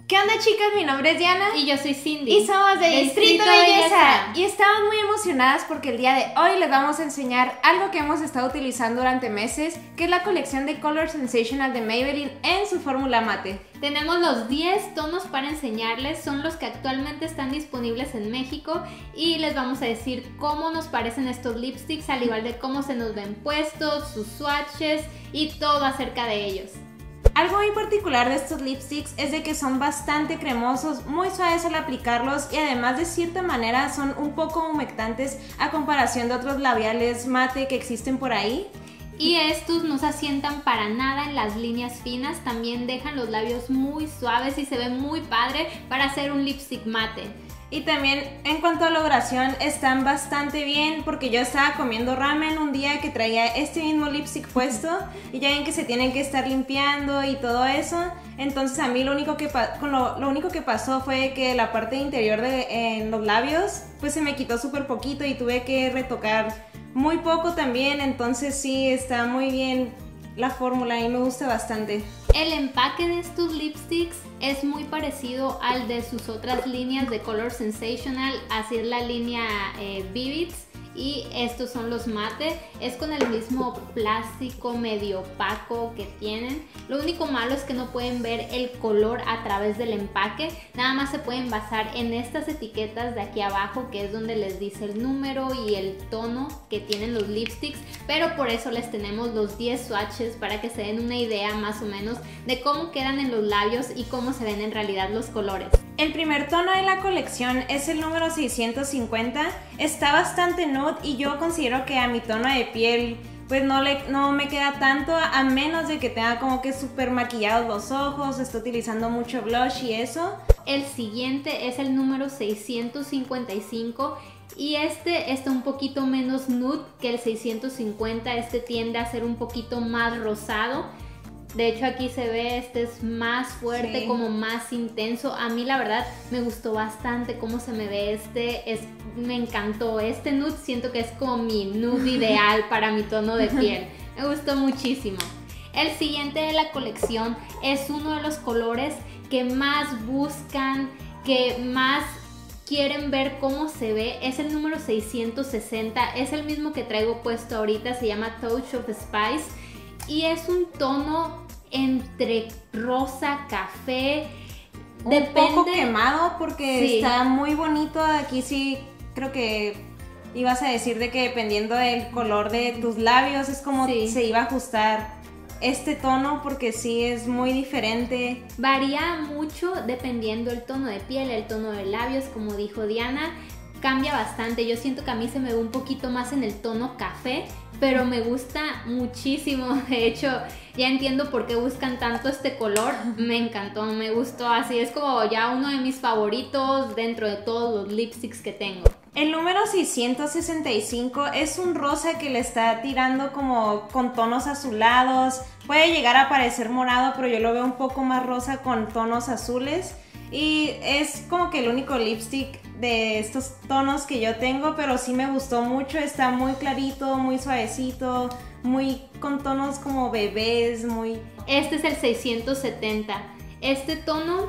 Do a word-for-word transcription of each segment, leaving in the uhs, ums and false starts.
¿Qué onda, chicas? Mi nombre es Diana. Y yo soy Cindy. Y somos de, de Distrito, Distrito Belleza. Belleza. Y estamos muy emocionadas porque el día de hoy les vamos a enseñar algo que hemos estado utilizando durante meses, que es la colección de Color Sensational de Maybelline en su fórmula mate. Tenemos los diez tonos para enseñarles, son los que actualmente están disponibles en México y les vamos a decir cómo nos parecen estos lipsticks, al igual de cómo se nos ven puestos, sus swatches y todo acerca de ellos. Algo muy particular de estos lipsticks es de que son bastante cremosos, muy suaves al aplicarlos y además de cierta manera son un poco humectantes a comparación de otros labiales mate que existen por ahí. Y estos no se asientan para nada en las líneas finas, también dejan los labios muy suaves y se ve muy padre para hacer un lipstick mate. Y también en cuanto a logración están bastante bien porque yo estaba comiendo ramen un día que traía este mismo lipstick puesto y ya ven que se tienen que estar limpiando y todo eso. Entonces a mí lo único que, con lo, lo único que pasó fue que la parte interior de en los labios pues se me quitó súper poquito y tuve que retocar muy poco también. Entonces sí, está muy bien la fórmula y me gusta bastante. El empaque de estos lipsticks es muy parecido al de sus otras líneas de Color Sensational, así es la línea eh, Vivids y estos son los mate. Es con el mismo plástico medio opaco que tienen. Lo único malo es que no pueden ver el color a través del empaque, nada más se pueden basar en estas etiquetas de aquí abajo, que es donde les dice el número y el tono que tienen los lipsticks, pero por eso les tenemos los diez swatches para que se den una idea más o menos de cómo quedan en los labios y cómo se ven en realidad los colores. El primer tono de la colección es el número seiscientos cincuenta, está bastante nude y yo considero que a mi tono de piel pues no, le, no me queda tanto, a menos de que tenga como que súper maquillados los ojos, estoy utilizando mucho blush y eso. El siguiente es el número seiscientos cincuenta y cinco y este está un poquito menos nude que el seiscientos cincuenta, este tiende a ser un poquito más rosado. De hecho aquí se ve, este es más fuerte, sí, como más intenso. A mí la verdad me gustó bastante cómo se me ve este, es, me encantó. Este nude siento que es como mi nude ideal para mi tono de piel. Me gustó muchísimo. El siguiente de la colección es uno de los colores que más buscan, que más quieren ver cómo se ve. Es el número seiscientos sesenta, es el mismo que traigo puesto ahorita, se llama Touch of Spice. Y es un tono entre rosa, café, un depende... poco quemado porque sí, está muy bonito. Aquí sí creo que ibas a decir de que dependiendo del color de tus labios es como sí, se iba a ajustar este tono porque sí es muy diferente. Varía mucho dependiendo el tono de piel, el tono de labios, como dijo Diana. Cambia bastante, yo siento que a mí se me ve un poquito más en el tono café, pero me gusta muchísimo. De hecho, ya entiendo por qué buscan tanto este color. Me encantó, me gustó, así es como ya uno de mis favoritos dentro de todos los lipsticks que tengo. El número seiscientos sesenta y cinco es un rosa que le está tirando como con tonos azulados. Puede llegar a parecer morado, pero yo lo veo un poco más rosa con tonos azules. Y es como que el único lipstick de estos tonos que yo tengo, pero sí me gustó mucho, está muy clarito, muy suavecito, muy con tonos como bebés, muy... Este es el seiscientos setenta, este tono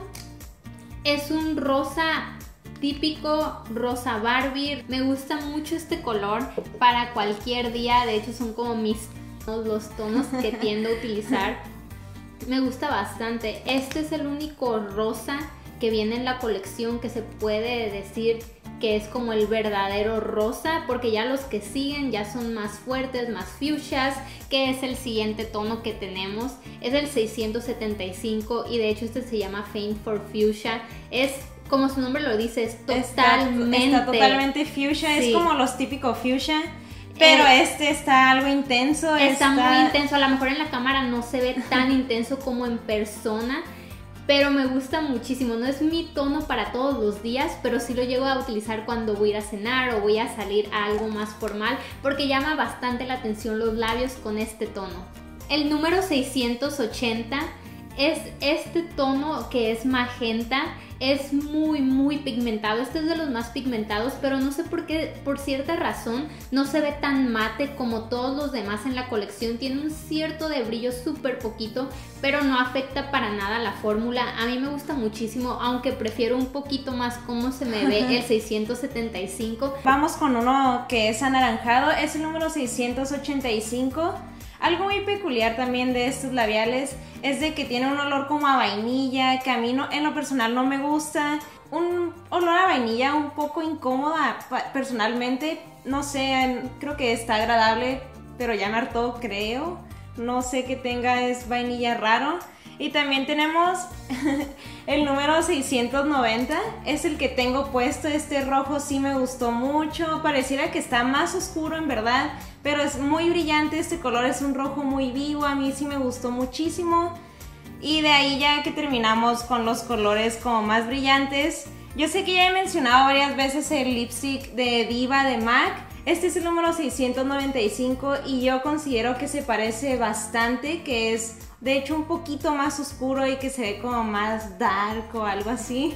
es un rosa típico, rosa Barbie, me gusta mucho este color para cualquier día, de hecho son como mis los tonos que tiendo a utilizar, me gusta bastante. Este es el único rosa que viene en la colección que se puede decir que es como el verdadero rosa, porque ya los que siguen ya son más fuertes, más fuchsias, que es el siguiente tono que tenemos, es el seiscientos setenta y cinco y de hecho este se llama Faint for Fuchsia, es como su nombre lo dice, es totalmente... Está, está totalmente fuchsia, sí, es como los típicos fuchsia. Pero eh, este está algo intenso. Está, está muy intenso, a lo mejor en la cámara no se ve tan intenso como en persona, pero me gusta muchísimo. No es mi tono para todos los días, pero sí lo llego a utilizar cuando voy a ir a cenar o voy a salir a algo más formal, porque llama bastante la atención los labios con este tono. El número seiscientos ochenta es este tono que es magenta. Es muy muy pigmentado, este es de los más pigmentados, pero no sé por qué, por cierta razón no se ve tan mate como todos los demás en la colección. Tiene un cierto de brillo súper poquito, pero no afecta para nada la fórmula. A mí me gusta muchísimo, aunque prefiero un poquito más cómo se me ve el seiscientos setenta y cinco. Vamos con uno que es anaranjado, es el número seiscientos ochenta y cinco. Algo muy peculiar también de estos labiales es de que tiene un olor como a vainilla, que a mí no, en lo personal no me gusta. Un olor a vainilla un poco incómoda personalmente, no sé, creo que está agradable, pero ya me hartó, creo. No sé qué tenga, es vainilla raro. Y también tenemos el número seiscientos noventa, es el que tengo puesto. Este rojo sí me gustó mucho, pareciera que está más oscuro en verdad, pero es muy brillante este color, es un rojo muy vivo, a mí sí me gustó muchísimo. Y de ahí ya que terminamos con los colores como más brillantes, yo sé que ya he mencionado varias veces el lipstick de Diva de MAC. Este es el número seiscientos noventa y cinco y yo considero que se parece bastante, que es de hecho un poquito más oscuro y que se ve como más dark o algo así.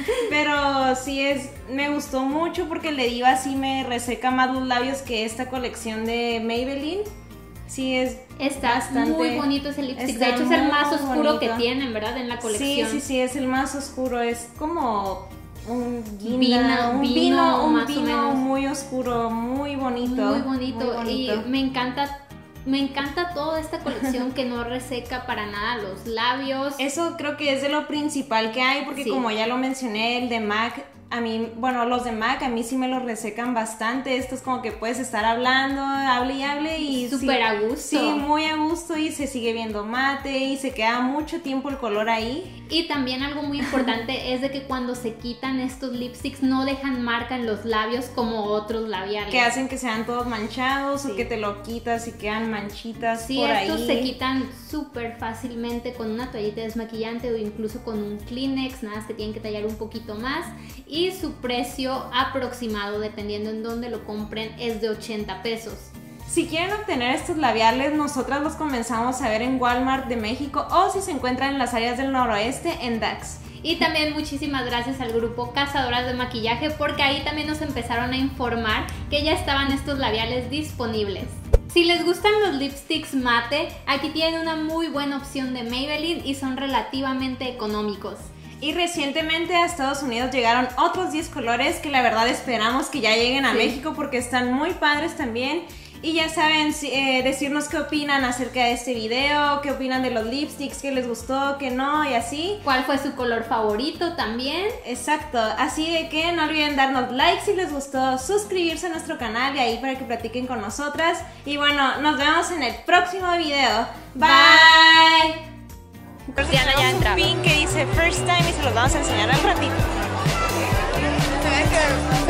Pero sí es, me gustó mucho porque el de Diva sí me reseca más los labios que esta colección de Maybelline. Sí es Está bastante, muy bonito ese lipstick, de hecho es el más oscuro bonito que tienen, ¿verdad? En la colección. Sí, sí, sí, es el más oscuro, es como un guinda, vino, un vino, vino, un más vino o menos. muy oscuro, muy bonito. Muy bonito, muy bonito. Y me encanta, me encanta toda esta colección que no reseca para nada los labios. Eso creo que es de lo principal que hay, porque sí, como ya lo mencioné, el de MAC, a mí, bueno, los de MAC a mí sí me los resecan bastante. Esto es como que puedes estar hablando, hable y hable y súper sí, a gusto. Sí, muy a gusto y se sigue viendo mate y se queda mucho tiempo el color ahí. Y también algo muy importante es de que cuando se quitan estos lipsticks no dejan marca en los labios como otros labiales. Que hacen que sean todos manchados, sí, o que te lo quitas y quedan manchitas sí, por ahí. Sí, estos se quitan súper fácilmente con una toallita desmaquillante o incluso con un Kleenex, nada más que tienen que tallar un poquito más. Y su precio aproximado, dependiendo en dónde lo compren, es de ochenta pesos. Si quieren obtener estos labiales, nosotras los comenzamos a ver en Walmart de México o si se encuentran en las áreas del noroeste en Dax. Y también muchísimas gracias al grupo Cazadoras de Maquillaje, porque ahí también nos empezaron a informar que ya estaban estos labiales disponibles. Si les gustan los lipsticks mate, aquí tienen una muy buena opción de Maybelline y son relativamente económicos. Y recientemente a Estados Unidos llegaron otros diez colores que la verdad esperamos que ya lleguen a sí. México porque están muy padres también. Y ya saben, eh, decirnos qué opinan acerca de este video, qué opinan de los lipsticks, qué les gustó, qué no y así. ¿Cuál fue su color favorito también? Exacto, así de que no olviden darnos like si les gustó, suscribirse a nuestro canal y ahí para que platiquen con nosotras. Y bueno, nos vemos en el próximo video. Bye. Bye. Diana ya entra. Un pin que dice first time y se los vamos a enseñar al ratito.